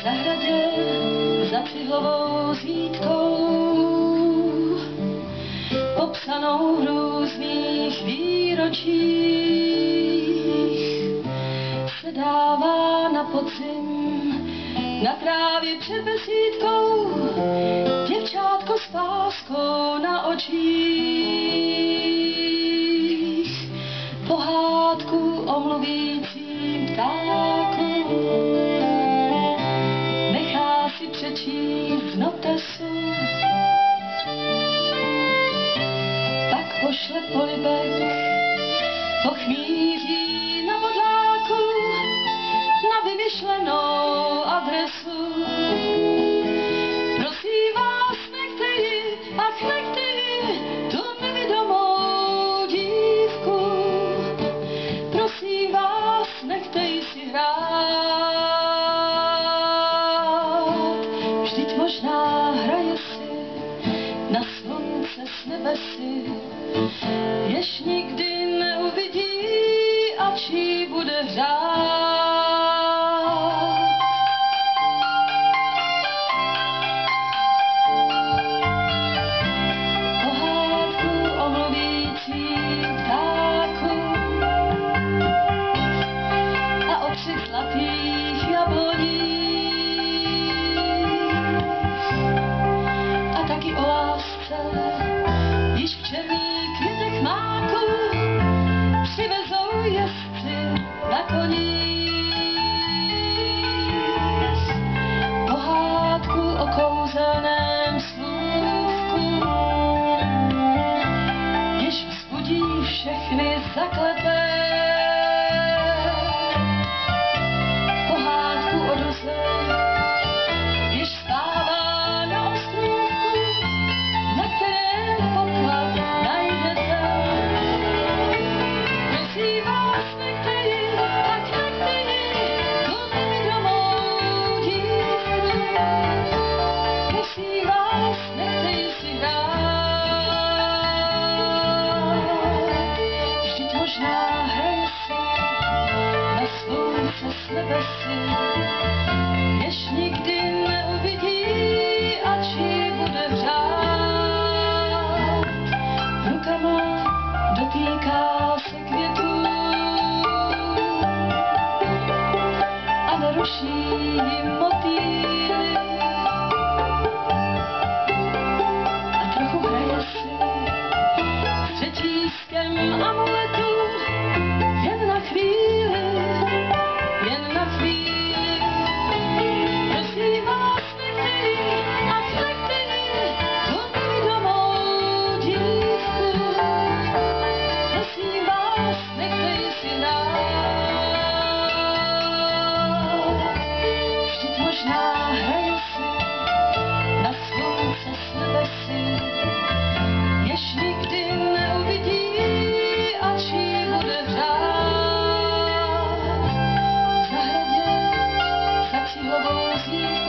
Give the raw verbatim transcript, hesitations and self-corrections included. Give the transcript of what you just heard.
zahradě za cihlovou zítkou, popsanou v různých výročích, se dává na podzim na trávě před besídkou děvčátko s páskou na očích. Pohádku o mluvícím ptáku nechá si přečíst v notesu, pak pošle polibek po chmíří na bodláku na vymyšlenou adresu. Prosím vás, nechte ji, ach nechte ji, tu nevidomou dívku. Prosím vás, nechte ji si hrát, vždyť možná hraje si na slunce s nebesy, jež nikdy neuvidí, ač jí bude hřát. Pohádku o kouzelném slůvku, jež vzbudí všechny zakleté. Pohádku o duze, jež stává na ostrůvku, na kterém poklad najdete. Prosím vás, nechte ji, ať nechte ji, tu nevidomou dívku. Prosím vás, nechte ji si hrát, vždyť možná hraje si na slunce s nebesy, jež nikdy neuvidí, ač ji bude hřát. Rukama dotýká se květů a neruší jim motýly a trochu hraje si s řečískem amuletu, jen na chvíli, jen na chvíli. Prosím vás, nechte ji, ach nechte ji, tu nevidomou dívku. Prosím vás, nechte ji si hrát, vždyť možná hraje si na slunce s nebesy, jež nikdy neuvidí, ač ji bude hřát. V zahradě za cihlovou zítkou